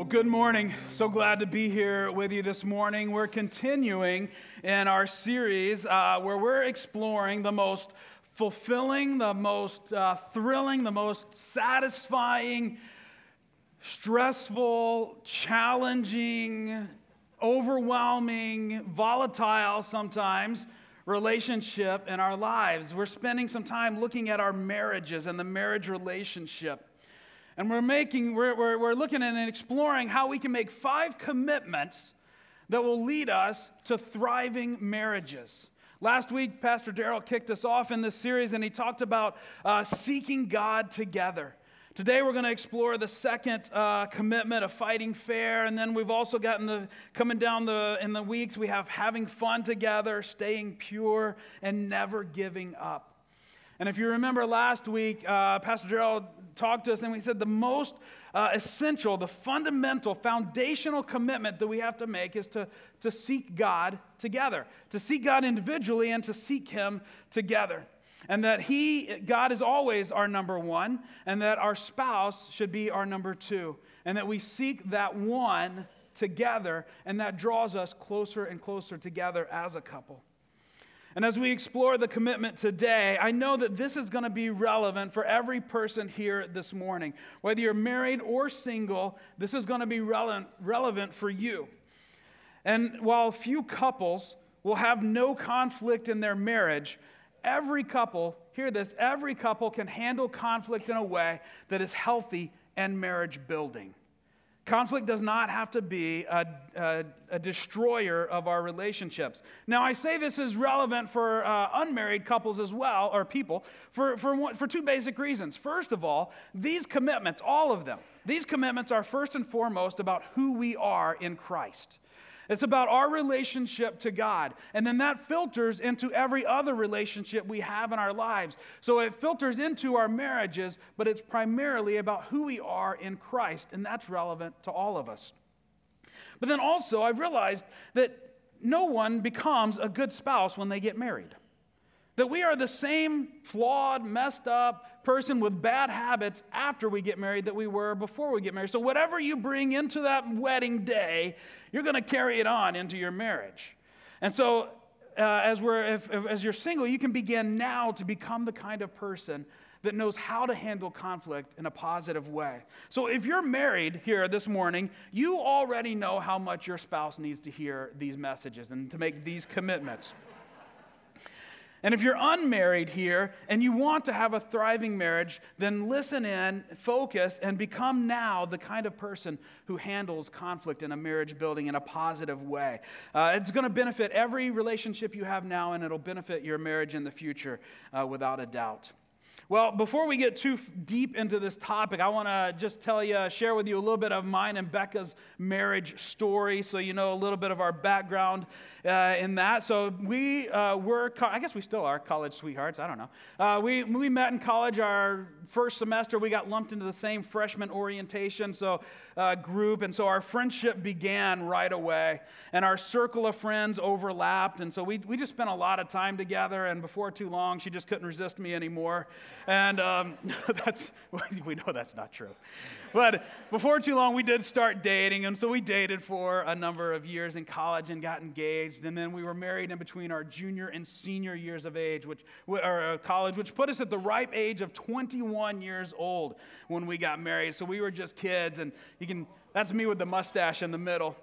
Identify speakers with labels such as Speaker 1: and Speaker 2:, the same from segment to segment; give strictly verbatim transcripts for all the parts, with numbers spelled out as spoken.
Speaker 1: Well, good morning. So glad to be here with you this morning. We're continuing in our series uh, where we're exploring the most fulfilling, the most uh, thrilling, the most satisfying, stressful, challenging, overwhelming, volatile sometimes relationship in our lives. We're spending some time looking at our marriages and the marriage relationship. And we're making, we're, we're, we're looking at and exploring how we can make five commitments that will lead us to thriving marriages. Last week, Pastor Darrell kicked us off in this series, and he talked about uh, seeking God together. Today, we're going to explore the second uh, commitment of fighting fair, and then we've also gotten the coming down the in the weeks. We have having fun together, staying pure, and never giving up. And if you remember last week, uh, Pastor Gerald talked to us and we said the most uh, essential, the fundamental, foundational commitment that we have to make is to, to seek God together, to seek God individually and to seek Him together. And that He, God is always our number one, and that our spouse should be our number two. And that we seek that one together, and that draws us closer and closer together as a couple. And as we explore the commitment today, I know that this is going to be relevant for every person here this morning. Whether you're married or single, this is going to be relevant, relevant for you. And while few couples will have no conflict in their marriage, every couple, hear this, every couple can handle conflict in a way that is healthy and marriage building. Conflict does not have to be a, a, a destroyer of our relationships. Now, I say this is relevant for uh, unmarried couples as well, or people, for, for, one, for two basic reasons. First of all, these commitments, all of them, these commitments are first and foremost about who we are in Christ. It's about our relationship to God. And then that filters into every other relationship we have in our lives. So it filters into our marriages, but it's primarily about who we are in Christ. And that's relevant to all of us. But then also, I've realized that no one becomes a good spouse when they get married. That we are the same flawed, messed up person with bad habits after we get married that we were before we get married. So whatever you bring into that wedding day, you're going to carry it on into your marriage. And so uh, as we're, if, if, as you're single, you can begin now to become the kind of person that knows how to handle conflict in a positive way. So if you're married here this morning, you already know how much your spouse needs to hear these messages and to make these commitments. And if you're unmarried here and you want to have a thriving marriage, then listen in, focus, and become now the kind of person who handles conflict in a marriage building in a positive way. Uh, it's going to benefit every relationship you have now, and it'll benefit your marriage in the future uh, without a doubt. Well, before we get too deep into this topic, I want to just tell you, share with you a little bit of mine and Becca's marriage story, so you know a little bit of our background uh, in that. So we uh, were, co- I guess we still are college sweethearts. I don't know. Uh, we we met in college. Our first semester, we got lumped into the same freshman orientation so uh, group, and so our friendship began right away, and our circle of friends overlapped, and so we we just spent a lot of time together. And before too long, she just couldn't resist me anymore. And um, that's, we know that's not true. But before too long, we did start dating. And so we dated for a number of years in college and got engaged. And then we were married in between our junior and senior years of age, which, or uh, college, which put us at the ripe age of twenty-one years old when we got married. So we were just kids. And you can, that's me with the mustache in the middle.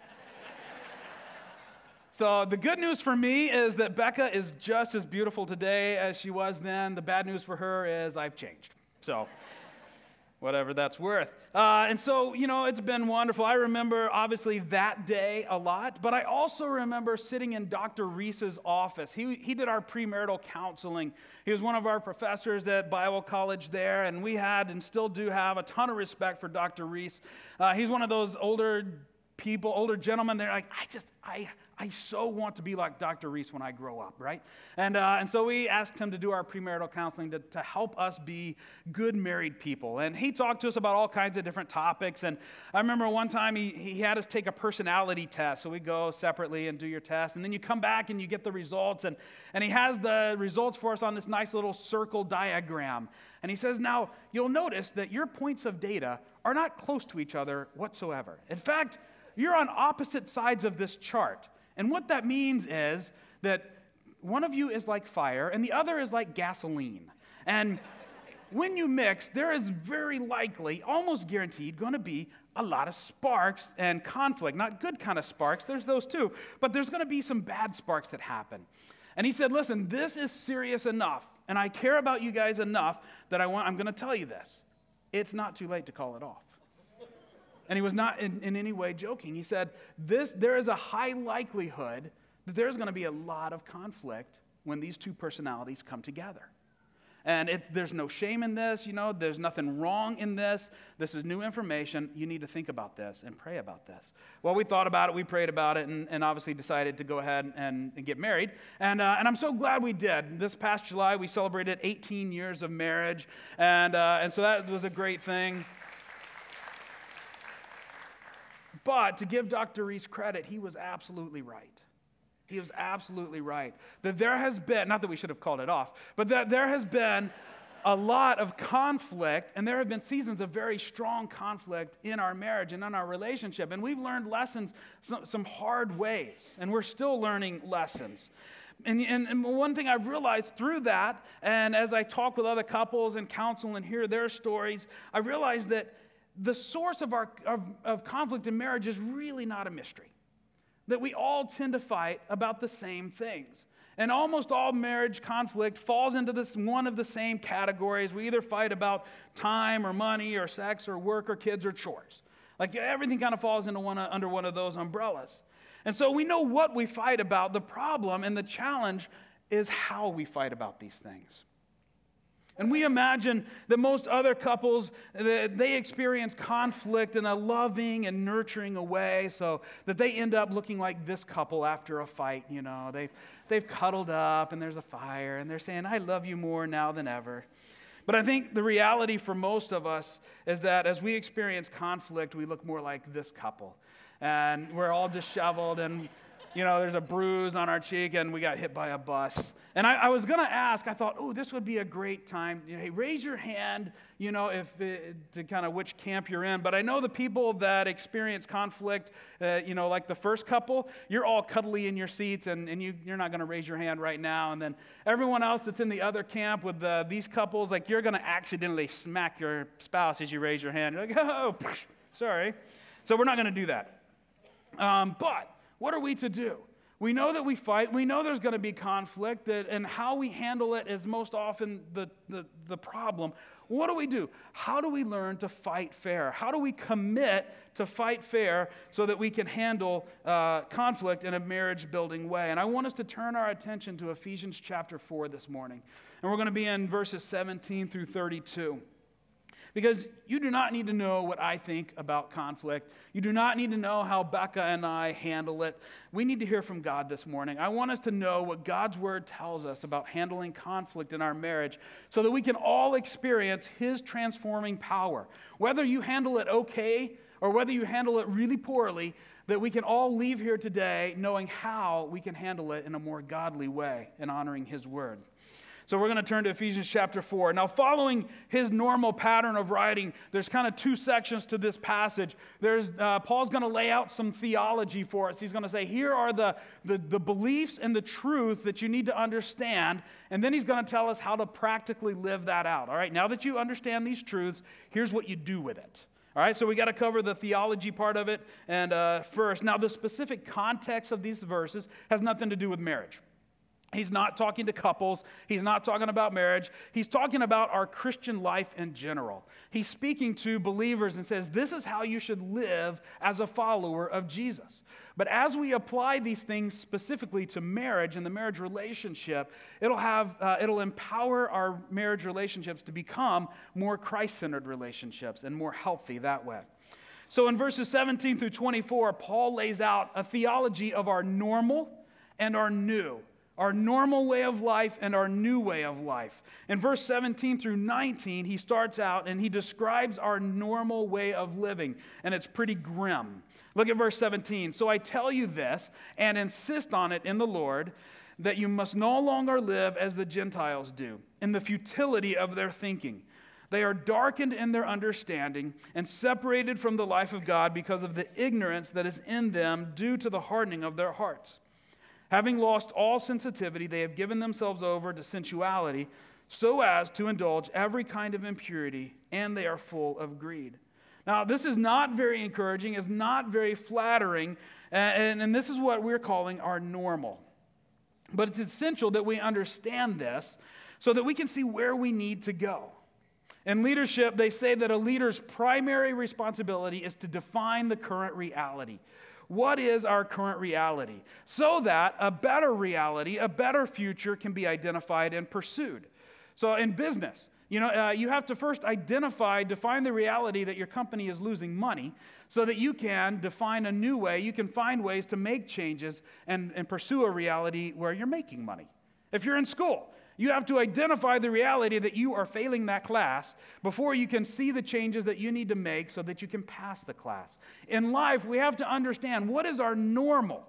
Speaker 1: So the good news for me is that Becca is just as beautiful today as she was then. The bad news for her is I've changed. So whatever that's worth. Uh, and so, you know, it's been wonderful. I remember, obviously, that day a lot, but I also remember sitting in Doctor Reese's office. He, he did our premarital counseling. He was one of our professors at Bible College there, and we had and still do have a ton of respect for Doctor Reese. Uh, he's one of those older people, older gentlemen. They're like, I just, I... I so want to be like Doctor Reese when I grow up, right? And uh, and so we asked him to do our premarital counseling to, to help us be good married people. And he talked to us about all kinds of different topics. And I remember one time he, he had us take a personality test. So we go separately and do your test. And then you come back and you get the results. And, and he has the results for us on this nice little circle diagram. And he says, now, you'll notice that your points of data are not close to each other whatsoever. In fact, you're on opposite sides of this chart. And what that means is that one of you is like fire and the other is like gasoline. And when you mix, there is very likely, almost guaranteed, going to be a lot of sparks and conflict. Not good kind of sparks, there's those too, but there's going to be some bad sparks that happen. And he said, listen, this is serious enough, and I care about you guys enough that I want, I'm going to tell you this. It's not too late to call it off. And he was not in, in any way joking. He said, this, there is a high likelihood that there's going to be a lot of conflict when these two personalities come together. And it's, there's no shame in this, you know, there's nothing wrong in this. This is new information. You need to think about this and pray about this. Well, we thought about it, we prayed about it, and, and obviously decided to go ahead and, and get married. And, uh, and I'm so glad we did. This past July, we celebrated eighteen years of marriage, and, uh, and so that was a great thing. But to give Doctor Reese credit, he was absolutely right. He was absolutely right. That there has been, not that we should have called it off, but that there has been a lot of conflict, and there have been seasons of very strong conflict in our marriage and in our relationship. And we've learned lessons, some, some hard ways, and we're still learning lessons. And, and, and one thing I've realized through that, and as I talk with other couples and counsel and hear their stories, I realized that the source of our of, of conflict in marriage is really not a mystery. That we all tend to fight about the same things. And almost all marriage conflict falls into this one of the same categories. We either fight about time or money or sex or work or kids or chores. Like everything kind of falls into one, under one of those umbrellas. And so we know what we fight about. The problem and the challenge is how we fight about these things. And we imagine that most other couples, they experience conflict in a loving and nurturing a way so that they end up looking like this couple after a fight, you know. They've, they've cuddled up and there's a fire and they're saying, I love you more now than ever. But I think the reality for most of us is that as we experience conflict, we look more like this couple. And we're all disheveled and you know, there's a bruise on our cheek, and we got hit by a bus. And I, I was going to ask, I thought, oh, this would be a great time. You know, hey, raise your hand, you know, if it, to kind of which camp you're in. But I know the people that experience conflict, uh, you know, like the first couple, you're all cuddly in your seats, and, and you, you're not going to raise your hand right now. And then everyone else that's in the other camp with the, these couples, like you're going to accidentally smack your spouse as you raise your hand. You're like, oh, sorry. So we're not going to do that. Um, but what are we to do? We know that we fight. We know there's going to be conflict, that, and how we handle it is most often the, the, the problem. What do we do? How do we learn to fight fair? How do we commit to fight fair so that we can handle uh, conflict in a marriage-building way? And I want us to turn our attention to Ephesians chapter four this morning. And we're going to be in verses seventeen through thirty-two. Because you do not need to know what I think about conflict. You do not need to know how Becca and I handle it. We need to hear from God this morning. I want us to know what God's word tells us about handling conflict in our marriage so that we can all experience his transforming power. Whether you handle it okay or whether you handle it really poorly, that we can all leave here today knowing how we can handle it in a more godly way and honoring his word. So we're going to turn to Ephesians chapter four. Now, following his normal pattern of writing, there's kind of two sections to this passage. There's uh, Paul's going to lay out some theology for us. He's going to say, here are the, the, the beliefs and the truths that you need to understand, and then he's going to tell us how to practically live that out. All right, now that you understand these truths, here's what you do with it. All right, so we got to cover the theology part of it and uh, first. Now, the specific context of these verses has nothing to do with marriage. He's not talking to couples. He's not talking about marriage. He's talking about our Christian life in general. He's speaking to believers and says, this is how you should live as a follower of Jesus. But as we apply these things specifically to marriage and the marriage relationship, it'll have, uh, it'll empower our marriage relationships to become more Christ-centered relationships and more healthy that way. So in verses seventeen through twenty-four, Paul lays out a theology of our normal and our new. Our normal way of life and our new way of life. In verse seventeen through nineteen, he starts out and he describes our normal way of living, and it's pretty grim. Look at verse seventeen. So I tell you this, and insist on it in the Lord, that you must no longer live as the Gentiles do, in the futility of their thinking. They are darkened in their understanding and separated from the life of God because of the ignorance that is in them due to the hardening of their hearts. Having lost all sensitivity, they have given themselves over to sensuality so as to indulge every kind of impurity, and they are full of greed. Now, this is not very encouraging. It's not very flattering, and, and this is what we're calling our normal. But it's essential that we understand this so that we can see where we need to go. In leadership, they say that a leader's primary responsibility is to define the current reality. What is our current reality? So that a better reality, a better future can be identified and pursued. So in business, you know, uh, you have to first identify, define the reality that your company is losing money so that you can define a new way. You can find ways to make changes and, and pursue a reality where you're making money. If you're in school, you have to identify the reality that you are failing that class before you can see the changes that you need to make so that you can pass the class. In life, we have to understand what is our normal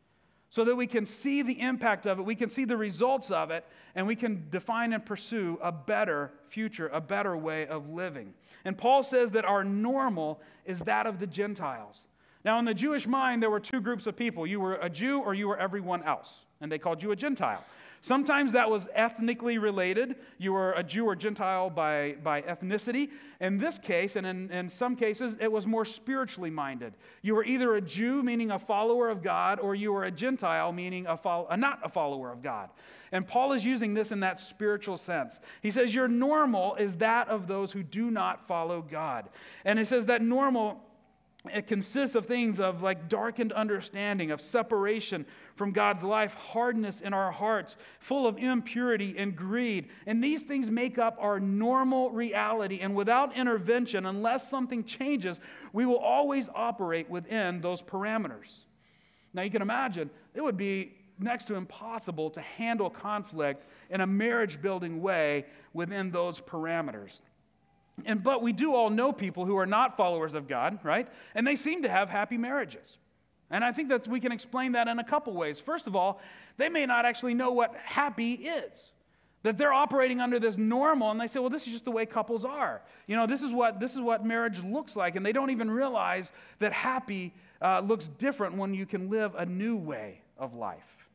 Speaker 1: so that we can see the impact of it, we can see the results of it, and we can define and pursue a better future, a better way of living. And Paul says that our normal is that of the Gentiles. Now, in the Jewish mind, there were two groups of people. You were a Jew or you were everyone else, and they called you a Gentile. Sometimes that was ethnically related. You were a Jew or Gentile by, by ethnicity. In this case, and in, in some cases, it was more spiritually minded. You were either a Jew, meaning a follower of God, or you were a Gentile, meaning a, fo- a not a follower of God. And Paul is using this in that spiritual sense. He says your normal is that of those who do not follow God. And it says that normal, it consists of things of like darkened understanding, of separation from God's life, hardness in our hearts, full of impurity and greed. And these things make up our normal reality. And without intervention, unless something changes, we will always operate within those parameters. Now you can imagine, it would be next to impossible to handle conflict in a marriage-building way within those parameters. And but we do all know people who are not followers of God, right? And they seem to have happy marriages. And I think that we can explain that in a couple ways. First of all, they may not actually know what happy is. That they're operating under this normal, and they say, well, this is just the way couples are. You know, this is what this is what marriage looks like. And they don't even realize that happy uh, looks different when you can live a new way of life.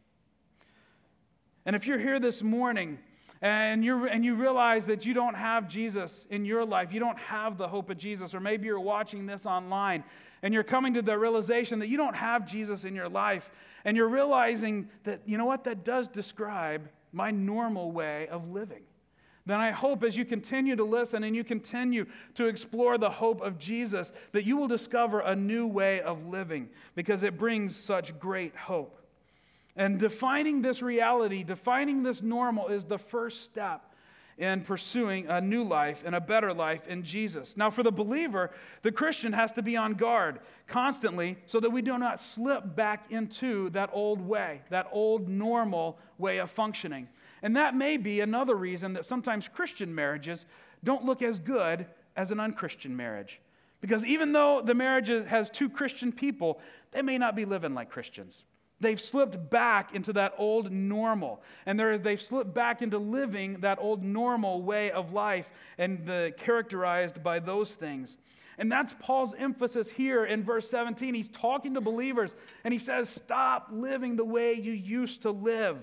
Speaker 1: And if you're here this morning, And you and you realize that you don't have Jesus in your life, you don't have the hope of Jesus, or maybe you're watching this online and you're coming to the realization that you don't have Jesus in your life, and you're realizing that, you know what, that does describe my normal way of living. Then I hope as you continue to listen and you continue to explore the hope of Jesus, that you will discover a new way of living because it brings such great hope. And defining this reality, defining this normal is the first step in pursuing a new life and a better life in Jesus. Now, for the believer, the Christian has to be on guard constantly so that we do not slip back into that old way, that old normal way of functioning. And that may be another reason that sometimes Christian marriages don't look as good as an unchristian marriage. Because even though the marriage has two Christian people, they may not be living like Christians. They've slipped back into that old normal, and they've slipped back into living that old normal way of life and the, characterized by those things. And that's Paul's emphasis here in verse seventeen. He's talking to believers, and he says, stop living the way you used to live.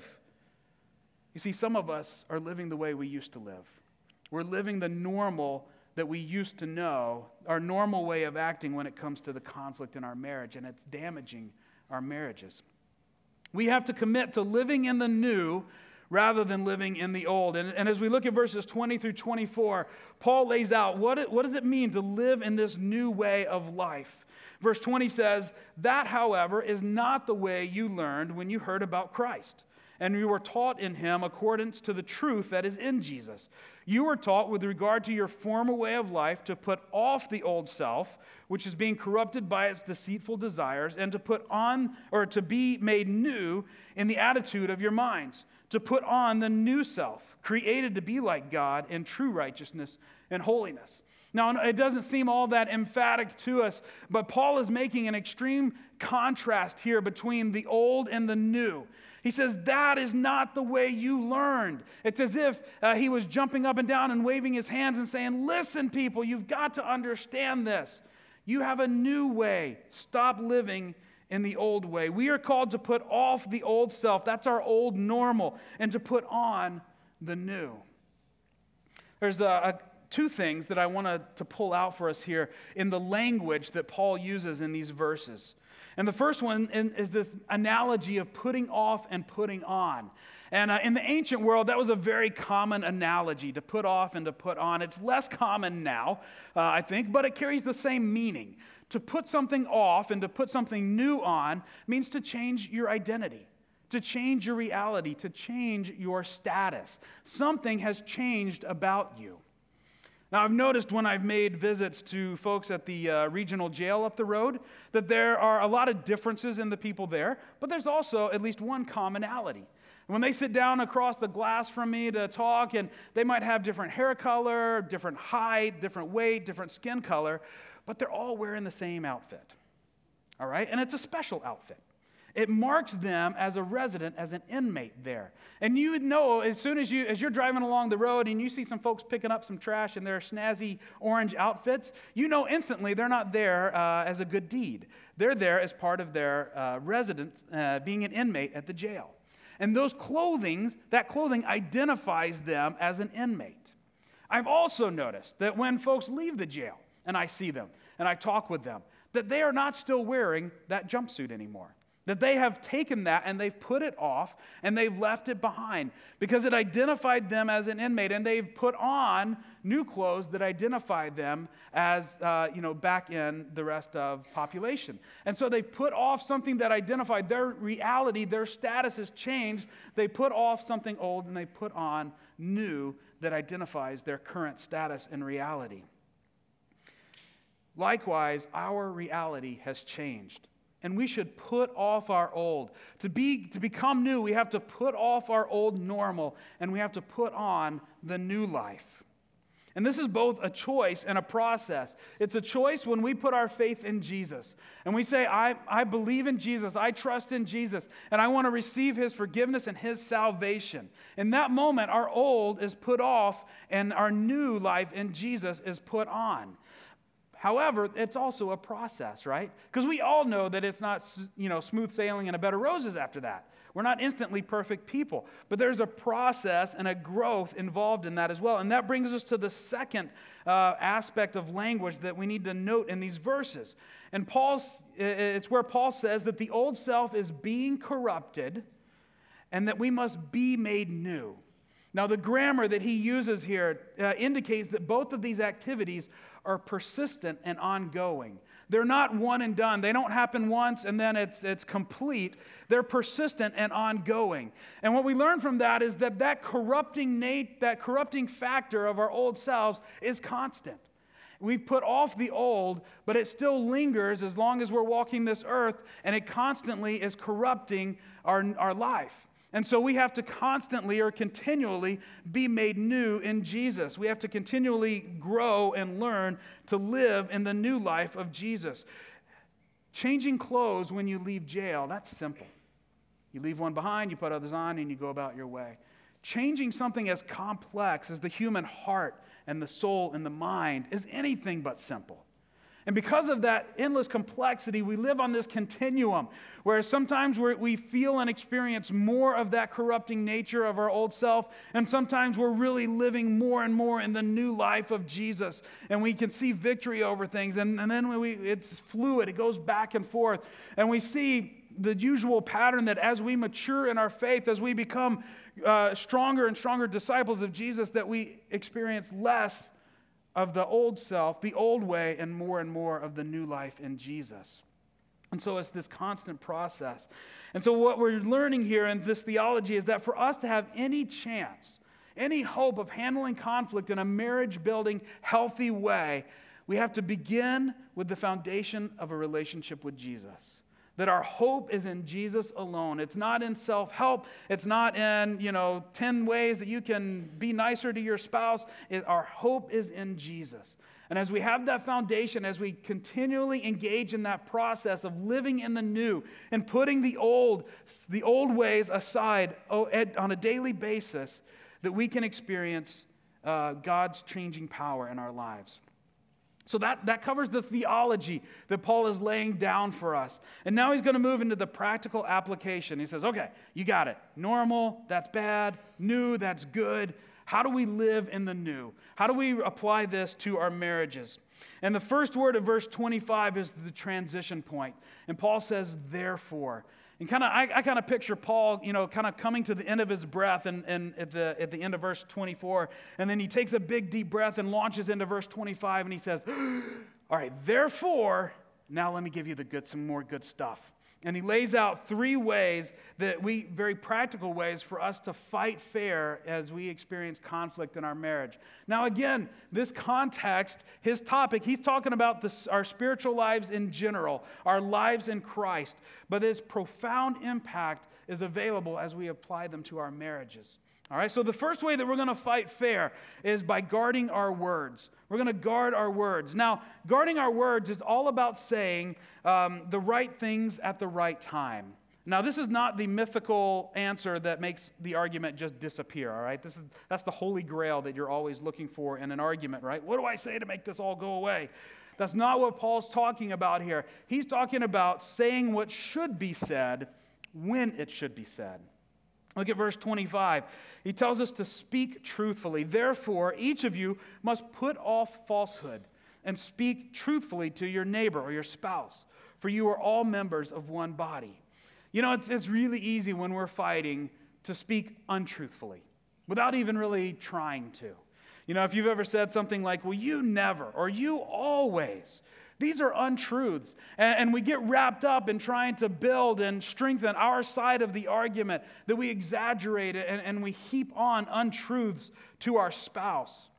Speaker 1: You see, some of us are living the way we used to live. We're living the normal that we used to know, our normal way of acting when it comes to the conflict in our marriage, and it's damaging our marriages. We have to commit to living in the new rather than living in the old. And, and as we look at verses twenty through twenty-four, Paul lays out what, it, what does it mean to live in this new way of life. Verse twenty says, that, however, is not the way you learned when you heard about Christ, and you were taught in him accordance to the truth that is in Jesus. You were taught with regard to your former way of life to put off the old self, which is being corrupted by its deceitful desires, and to put on, or to be made new in the attitude of your minds, to put on the new self, created to be like God in true righteousness and holiness. Now, it doesn't seem all that emphatic to us, but Paul is making an extreme contrast here between the old and the new. He says, that is not the way you learned. It's as if uh, he was jumping up and down and waving his hands and saying, listen, people, you've got to understand this. You have a new way. Stop living in the old way. We are called to put off the old self. That's our old normal. And to put on the new. There's a, a, two things that I want to, to pull out for us here in the language that Paul uses in these verses. And the first one is this analogy of putting off and putting on. And uh, in the ancient world, that was a very common analogy, to put off and to put on. It's less common now, uh, I think, but it carries the same meaning. To put something off and to put something new on means to change your identity, to change your reality, to change your status. Something has changed about you. Now, I've noticed when I've made visits to folks at the uh, regional jail up the road that there are a lot of differences in the people there, but there's also at least one commonality. When they sit down across the glass from me to talk, and they might have different hair color, different height, different weight, different skin color, but they're all wearing the same outfit. All right? And it's a special outfit. It marks them as a resident, as an inmate there. And you would know as soon as, you, as you're driving along the road and you see some folks picking up some trash in their snazzy orange outfits, you know instantly they're not there uh, as a good deed. They're there as part of their uh, residence, uh, being an inmate at the jail. And those clothing, that clothing identifies them as an inmate. I've also noticed that when folks leave the jail and I see them and I talk with them, that they are not still wearing that jumpsuit anymore. That they have taken that and they've put it off and they've left it behind because it identified them as an inmate, and they've put on new clothes that identify them as, uh, you know, back in the rest of population. And so they put off something that identified their reality, their status has changed. They put off something old and they put on new that identifies their current status and reality. Likewise, our reality has changed. And we should put off our old. To be to become new, we have to put off our old normal, and we have to put on the new life. And this is both a choice and a process. It's a choice when we put our faith in Jesus. And we say, I, I believe in Jesus, I trust in Jesus, and I want to receive His forgiveness and His salvation. In that moment, our old is put off, and our new life in Jesus is put on. However, it's also a process, right? Because we all know that it's not, you know, smooth sailing and a bed of roses after that. We're not instantly perfect people. But there's a process and a growth involved in that as well. And that brings us to the second uh, aspect of language that we need to note in these verses. And Paul's, it's where Paul says that the old self is being corrupted and that we must be made new. Now, the grammar that he uses here uh, indicates that both of these activities are persistent and ongoing. They're not one and done. They don't happen once and then it's, it's complete. They're persistent and ongoing. And what we learn from that is that that corrupting Nate, that corrupting factor of our old selves is constant. We put off the old, but it still lingers as long as we're walking this earth, and it constantly is corrupting our, our life. And so we have to constantly or continually be made new in Jesus. We have to continually grow and learn to live in the new life of Jesus. Changing clothes when you leave jail, that's simple. You leave one behind, you put others on, and you go about your way. Changing something as complex as the human heart and the soul and the mind is anything but simple. And because of that endless complexity, we live on this continuum where sometimes we're, we feel and experience more of that corrupting nature of our old self, and sometimes we're really living more and more in the new life of Jesus, and we can see victory over things, and, and then we, it's fluid, it goes back and forth, and we see the usual pattern that as we mature in our faith, as we become uh, stronger and stronger disciples of Jesus, that we experience less of the old self, the old way, and more and more of the new life in Jesus. And so it's this constant process. And so what we're learning here in this theology is that for us to have any chance, any hope of handling conflict in a marriage-building, healthy way, we have to begin with the foundation of a relationship with Jesus. That our hope is in Jesus alone. It's not in self-help. It's not in, you know, ten ways that you can be nicer to your spouse. It, our hope is in Jesus. And as we have that foundation, as we continually engage in that process of living in the new and putting the old, the old ways aside on a daily basis, that we can experience uh, God's changing power in our lives. So that, that covers the theology that Paul is laying down for us. And now he's going to move into the practical application. He says, okay, you got it. Normal, that's bad. New, that's good. How do we live in the new? How do we apply this to our marriages? And the first word of verse twenty-five is the transition point. And Paul says, therefore. And kind of, I, I kind of picture Paul, you know, kind of coming to the end of his breath and, and at the at the end of verse twenty-four. And then he takes a big deep breath and launches into verse twenty-five. And he says, all right, therefore, now let me give you the good, some more good stuff. And he lays out three ways that we, very practical ways for us to fight fair as we experience conflict in our marriage. Now, again, this context, his topic, he's talking about this, our spiritual lives in general, our lives in Christ. But its profound impact is available as we apply them to our marriages. All right, so the first way that we're going to fight fair is by guarding our words. We're going to guard our words. Now, guarding our words is all about saying um, the right things at the right time. Now, this is not the mythical answer that makes the argument just disappear, all right? This is, that's the holy grail that you're always looking for in an argument, right? What do I say to make this all go away? That's not what Paul's talking about here. He's talking about saying what should be said when it should be said. Look at verse twenty-five. He tells us to speak truthfully. Therefore, each of you must put off falsehood and speak truthfully to your neighbor or your spouse, for you are all members of one body. You know, it's, it's really easy when we're fighting to speak untruthfully without even really trying to. You know, if you've ever said something like, well, you never, or you always. These are untruths, and we get wrapped up in trying to build and strengthen our side of the argument, that we exaggerate it and, and we heap on untruths to our spouse.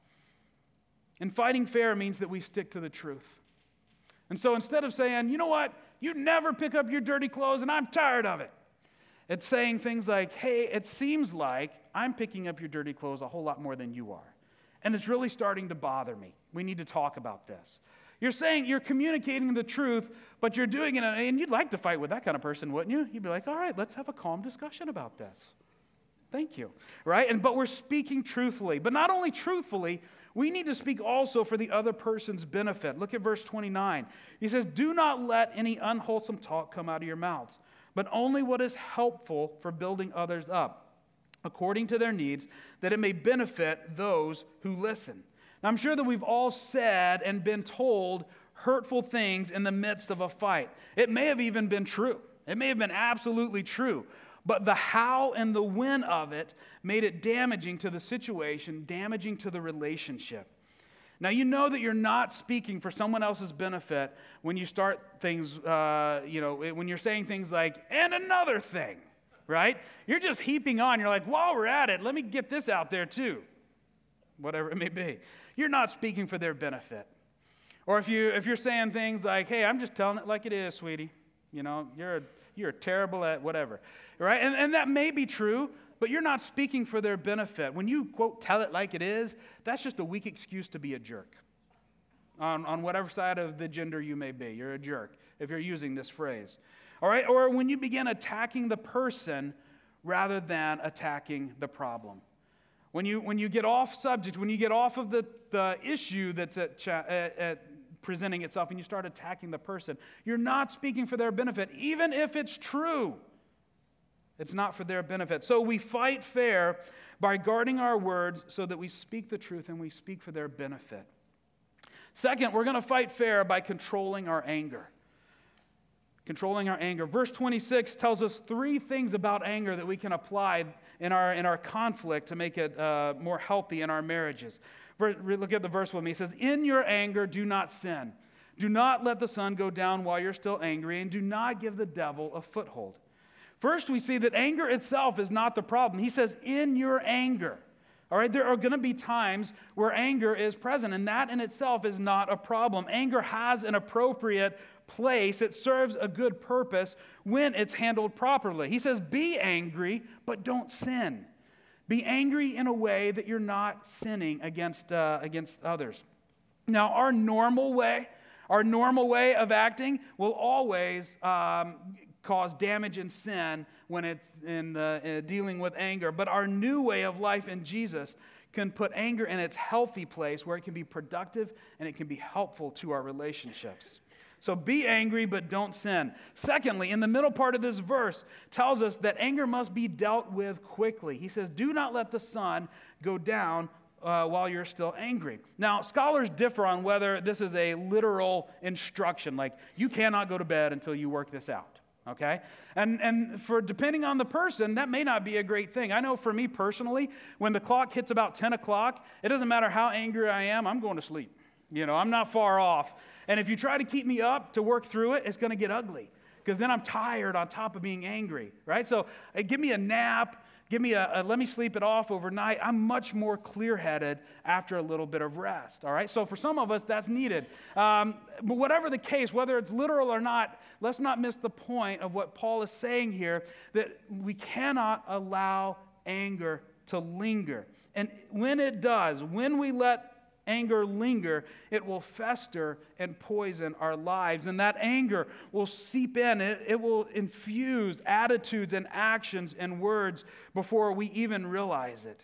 Speaker 1: And fighting fair means that we stick to the truth. And so instead of saying, you know what, you never pick up your dirty clothes and I'm tired of it, it's saying things like, hey, it seems like I'm picking up your dirty clothes a whole lot more than you are, and it's really starting to bother me. We need to talk about this. You're saying, you're communicating the truth, but you're doing it, and you'd like to fight with that kind of person, wouldn't you? You'd be like, all right, let's have a calm discussion about this. Thank you, right? And but we're speaking truthfully. But not only truthfully, we need to speak also for the other person's benefit. Look at verse twenty-nine. He says, do not let any unwholesome talk come out of your mouths, but only what is helpful for building others up, according to their needs, that it may benefit those who listen. Now, I'm sure that we've all said and been told hurtful things in the midst of a fight. It may have even been true. It may have been absolutely true. But the how and the when of it made it damaging to the situation, damaging to the relationship. Now, you know that you're not speaking for someone else's benefit when you start things, uh, you know, when you're saying things like, and another thing, right? You're just heaping on. You're like, while we're at it, let me get this out there too. Whatever it may be. You're not speaking for their benefit. Or if, you, if you're saying things like, hey, I'm just telling it like it is, sweetie. You know, you're, you're terrible at whatever. Right? And, and that may be true, but you're not speaking for their benefit. When you, quote, tell it like it is, that's just a weak excuse to be a jerk. On, on whatever side of the gender you may be, you're a jerk if you're using this phrase. All right? Or when you begin attacking the person rather than attacking the problem. When you, when you get off subject, when you get off of the, the issue that's at, cha- at, at presenting itself and you start attacking the person, you're not speaking for their benefit, even if it's true. It's not for their benefit. So we fight fair by guarding our words so that we speak the truth and we speak for their benefit. Second, we're going to fight fair by controlling our anger. Controlling our anger. Verse twenty-six tells us three things about anger that we can apply in our, in our conflict to make it uh, more healthy in our marriages. Look at the verse with me. It says, in your anger, do not sin. Do not let the sun go down while you're still angry, and do not give the devil a foothold. First, we see that anger itself is not the problem. He says, in your anger. All right, there are going to be times where anger is present, and that in itself is not a problem. Anger has an appropriate place. It serves a good purpose when it's handled properly. He says, be angry, but don't sin. Be angry in a way that you're not sinning against, uh, against others. Now, our normal way, our normal way of acting will always um, cause damage and sin when it's in uh, uh, dealing with anger. But our new way of life in Jesus can put anger in its healthy place where it can be productive and it can be helpful to our relationships. So be angry, but don't sin. Secondly, in the middle part of this verse tells us that anger must be dealt with quickly. He says, do not let the sun go down uh, while you're still angry. Now, scholars differ on whether this is a literal instruction, like you cannot go to bed until you work this out. Okay? And and for depending on the person, that may not be a great thing. I know for me personally, when the clock hits about ten o'clock, it doesn't matter how angry I am, I'm going to sleep. You know, I'm not far off. And if you try to keep me up to work through it, it's going to get ugly because then I'm tired on top of being angry, right? So uh, give me a nap, give me a, a let me sleep it off overnight. I'm much more clear-headed after a little bit of rest, all right? So for some of us, that's needed. Um, but whatever the case, whether it's literal or not, let's not miss the point of what Paul is saying here, that we cannot allow anger to linger. And when it does, when we let anger linger, it will fester and poison our lives. And that anger will seep in. It, it will infuse attitudes and actions and words before we even realize it.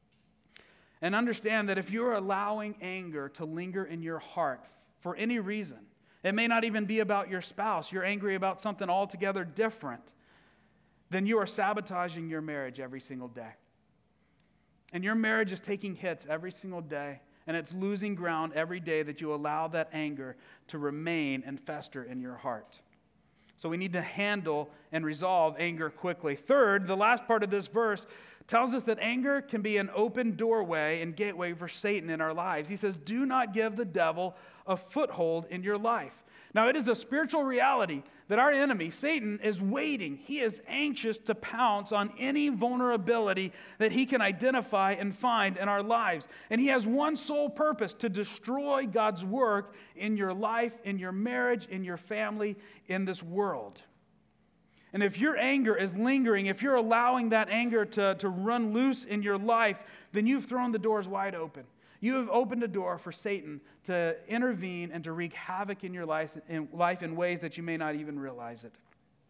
Speaker 1: And understand that if you're allowing anger to linger in your heart for any reason, it may not even be about your spouse, you're angry about something altogether different, then you are sabotaging your marriage every single day. And your marriage is taking hits every single day. And it's losing ground every day that you allow that anger to remain and fester in your heart. So we need to handle and resolve anger quickly. Third, the last part of this verse tells us that anger can be an open doorway and gateway for Satan in our lives. He says, do not give the devil a foothold in your life. Now, it is a spiritual reality that our enemy, Satan, is waiting. He is anxious to pounce on any vulnerability that he can identify and find in our lives. And he has one sole purpose: to destroy God's work in your life, in your marriage, in your family, in this world. And if your anger is lingering, if you're allowing that anger to, to run loose in your life, then you've thrown the doors wide open. You have opened a door for Satan to intervene and to wreak havoc in your life in, life in ways that you may not even realize it.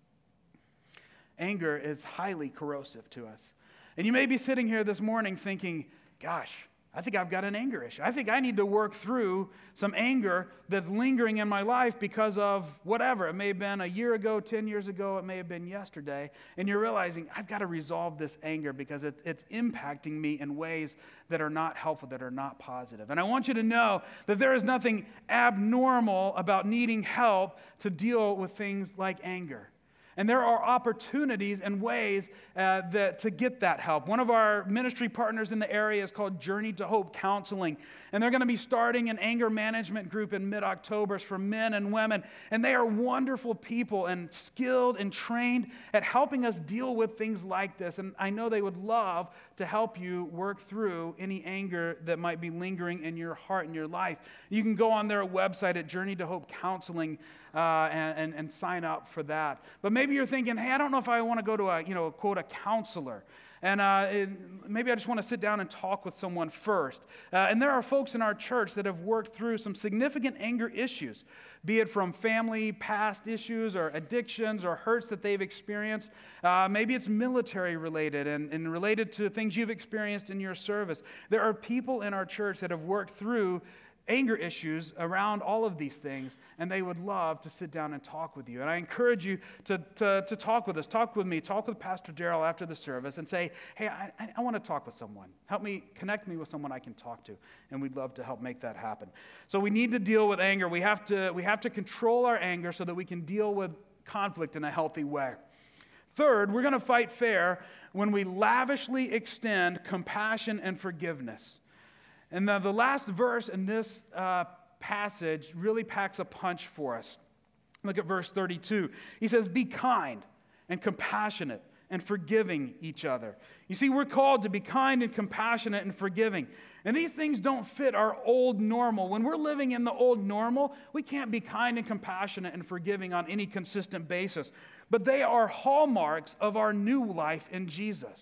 Speaker 1: Anger is highly corrosive to us. And you may be sitting here this morning thinking, gosh, I think I've got an anger issue. I think I need to work through some anger that's lingering in my life because of whatever. It may have been a year ago, ten years ago, it may have been yesterday. And you're realizing, I've got to resolve this anger because it's, it's impacting me in ways that are not helpful, that are not positive. And I want you to know that there is nothing abnormal about needing help to deal with things like anger. And there are opportunities and ways uh, that, to get that help. One of our ministry partners in the area is called Journey to Hope Counseling. And they're going to be starting an anger management group in mid-October for men and women. And they are wonderful people and skilled and trained at helping us deal with things like this. And I know they would love to help you work through any anger that might be lingering in your heart and your life. You can go on their website at Journey to Hope Counseling uh, and, and, and sign up for that. But maybe you're thinking, hey, I don't know if I want to go to a, you know, quote, a counselor. And uh, it, maybe I just want to sit down and talk with someone first. Uh, and there are folks in our church that have worked through some significant anger issues, be it from family, past issues, or addictions, or hurts that they've experienced. Uh, maybe it's military related and, and related to things you've experienced in your service. There are people in our church that have worked through anger issues around all of these things, and they would love to sit down and talk with you. And I encourage you to, to, to talk with us, talk with me, talk with Pastor Darrell after the service and say, hey, I, I want to talk with someone. Help me, connect me with someone I can talk to, and we'd love to help make that happen. So we need to deal with anger. We have to, we have to control our anger so that we can deal with conflict in a healthy way. Third, we're going to fight fair when we lavishly extend compassion and forgiveness. And the, the last verse in this uh, passage really packs a punch for us. Look at verse thirty-two. He says, be kind and compassionate and forgiving each other. You see, we're called to be kind and compassionate and forgiving. And these things don't fit our old normal. When we're living in the old normal, we can't be kind and compassionate and forgiving on any consistent basis. But they are hallmarks of our new life in Jesus.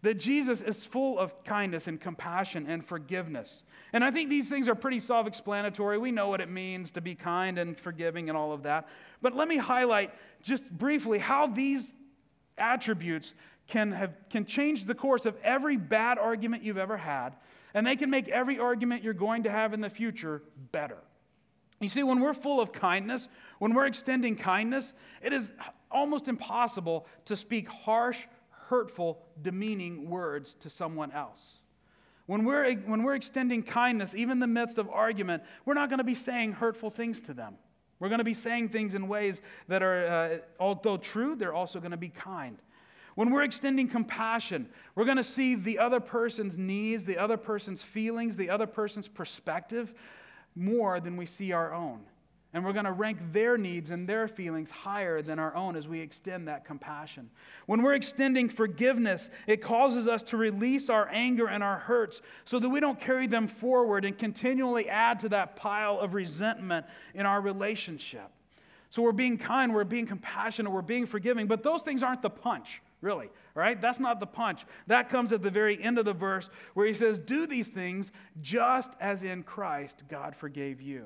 Speaker 1: That Jesus is full of kindness and compassion and forgiveness. And I think these things are pretty self-explanatory. We know what it means to be kind and forgiving and all of that. But let me highlight just briefly how these attributes can have can change the course of every bad argument you've ever had, and they can make every argument you're going to have in the future better. You see, when we're full of kindness, when we're extending kindness, it is almost impossible to speak harsh, hurtful, demeaning words to someone else. When we're, when we're extending kindness, even in the midst of argument, we're not going to be saying hurtful things to them. We're going to be saying things in ways that are, uh, although true, they're also going to be kind. When we're extending compassion, we're going to see the other person's needs, the other person's feelings, the other person's perspective more than we see our own. And we're going to rank their needs and their feelings higher than our own as we extend that compassion. When we're extending forgiveness, it causes us to release our anger and our hurts so that we don't carry them forward and continually add to that pile of resentment in our relationship. So we're being kind, we're being compassionate, we're being forgiving, but those things aren't the punch, really, right? That's not the punch. That comes at the very end of the verse where he says, do these things just as in Christ God forgave you.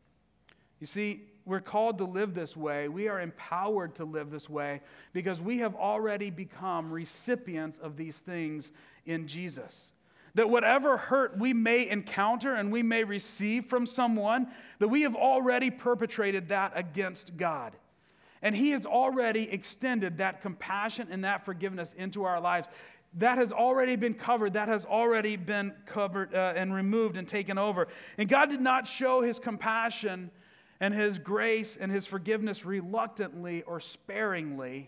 Speaker 1: You see, we're called to live this way. We are empowered to live this way because we have already become recipients of these things in Jesus. That whatever hurt we may encounter and we may receive from someone, that we have already perpetrated that against God. And He has already extended that compassion and that forgiveness into our lives. That has already been covered. That has already been covered uh, and removed and taken over. And God did not show His compassion and His grace and His forgiveness reluctantly or sparingly.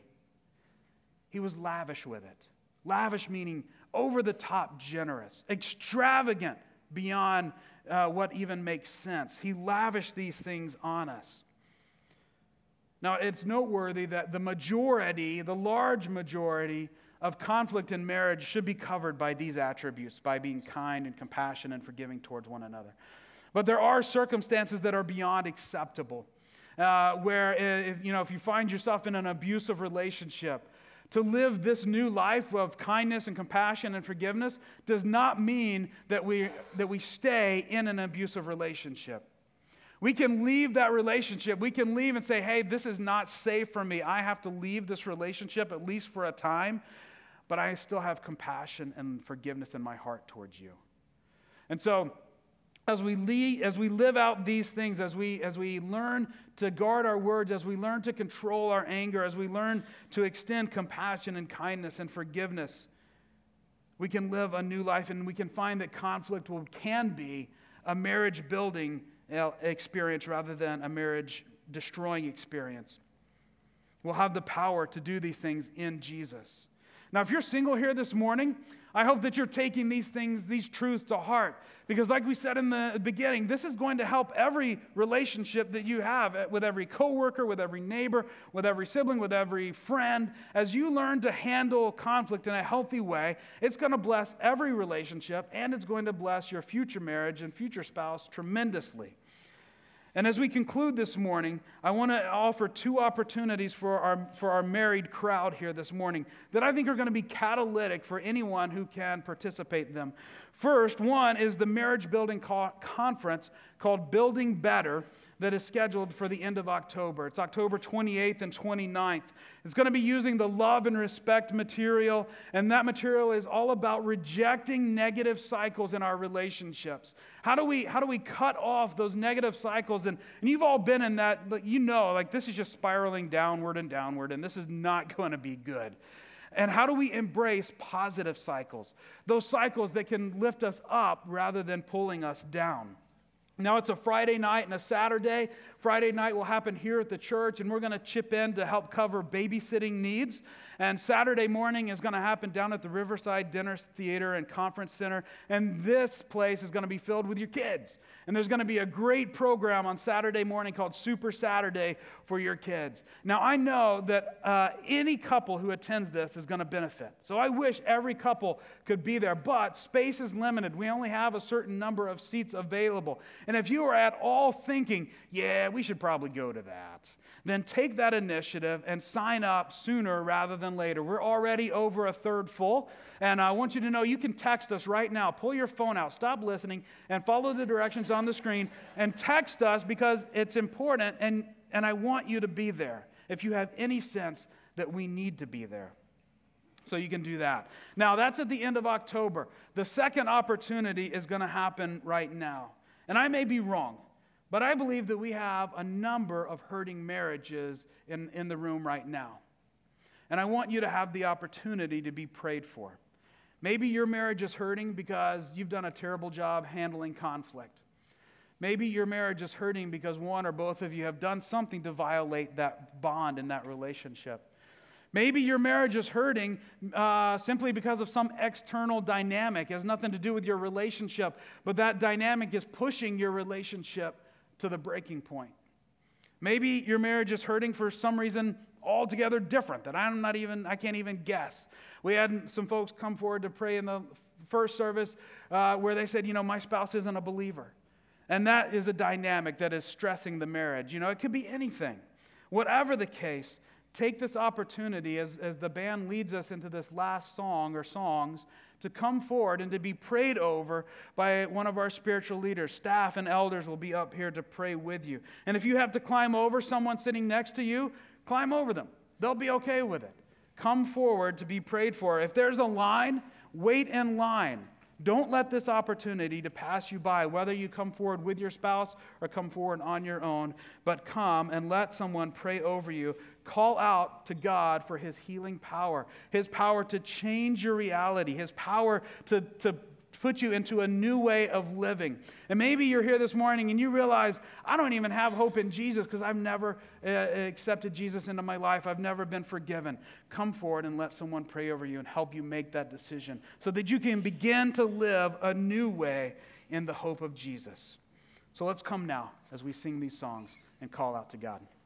Speaker 1: He was lavish with it. Lavish meaning over-the-top generous, extravagant beyond uh, what even makes sense. He lavished these things on us. Now, it's noteworthy that the majority, the large majority of conflict in marriage should be covered by these attributes, by being kind and compassionate and forgiving towards one another. But there are circumstances that are beyond acceptable, uh, where if, you know, if you find yourself in an abusive relationship, to live this new life of kindness and compassion and forgiveness does not mean that we, that we stay in an abusive relationship. We can leave that relationship. We can leave and say, hey, this is not safe for me. I have to leave this relationship at least for a time, but I still have compassion and forgiveness in my heart towards you. And so, As we, lead, as we live out these things, as we, as we learn to guard our words, as we learn to control our anger, as we learn to extend compassion and kindness and forgiveness, we can live a new life, and we can find that conflict will, can be a marriage-building experience rather than a marriage-destroying experience. We'll have the power to do these things in Jesus. Now, if you're single here this morning, I hope that you're taking these things, these truths to heart. Because like we said in the beginning, this is going to help every relationship that you have with every coworker, with every neighbor, with every sibling, with every friend. As you learn to handle conflict in a healthy way, it's going to bless every relationship, and it's going to bless your future marriage and future spouse tremendously. And as we conclude this morning, I want to offer two opportunities for our, for our married crowd here this morning that I think are going to be catalytic for anyone who can participate in them. First, one is the marriage building co- conference called Building Better that is scheduled for the end of October. It's October twenty-eighth and twenty-ninth. It's going to be using the love and respect material, and that material is all about rejecting negative cycles in our relationships. How do we, how do we cut off those negative cycles? And, and you've all been in that, you know, like this is just spiraling downward and downward, and this is not going to be good. And how do we embrace positive cycles? Those cycles that can lift us up rather than pulling us down. Now, it's a Friday night and a Saturday. Friday night will happen here at the church, and we're going to chip in to help cover babysitting needs. And Saturday morning is going to happen down at the Riverside Dinner Theater and Conference Center. And this place is going to be filled with your kids. And there's going to be a great program on Saturday morning called Super Saturday for your kids. Now, I know that uh, any couple who attends this is going to benefit. So I wish every couple could be there, but space is limited. We only have a certain number of seats available. And if you are at all thinking, yeah, we should probably go to that, then take that initiative and sign up sooner rather than later. We're already over a third full, and I want you to know you can text us right now. Pull your phone out, stop listening, and follow the directions on the screen, and text us because it's important, and, and I want you to be there if you have any sense that we need to be there. So you can do that. Now, that's at the end of October. The second opportunity is going to happen right now. And I may be wrong, but I believe that we have a number of hurting marriages in, in the room right now. And I want you to have the opportunity to be prayed for. Maybe your marriage is hurting because you've done a terrible job handling conflict. Maybe your marriage is hurting because one or both of you have done something to violate that bond in that relationship. Maybe your marriage is hurting uh, simply because of some external dynamic. It has nothing to do with your relationship, but that dynamic is pushing your relationship to the breaking point. Maybe your marriage is hurting for some reason altogether different that I'm not even, I can't even guess. We had some folks come forward to pray in the first service uh, where they said, you know, my spouse isn't a believer. And that is a dynamic that is stressing the marriage. You know, it could be anything. Whatever the case, take this opportunity as, as the band leads us into this last song or songs to come forward and to be prayed over by one of our spiritual leaders. Staff and elders will be up here to pray with you. And if you have to climb over someone sitting next to you, climb over them. They'll be okay with it. Come forward to be prayed for. If there's a line, wait in line. Don't let this opportunity to pass you by, whether you come forward with your spouse or come forward on your own, but come and let someone pray over you. Call out to God for His healing power, His power to change your reality, His power to, to put you into a new way of living. And maybe you're here this morning and you realize, I don't even have hope in Jesus because I've never uh, accepted Jesus into my life. I've never been forgiven. Come forward and let someone pray over you and help you make that decision so that you can begin to live a new way in the hope of Jesus. So let's come now as we sing these songs and call out to God.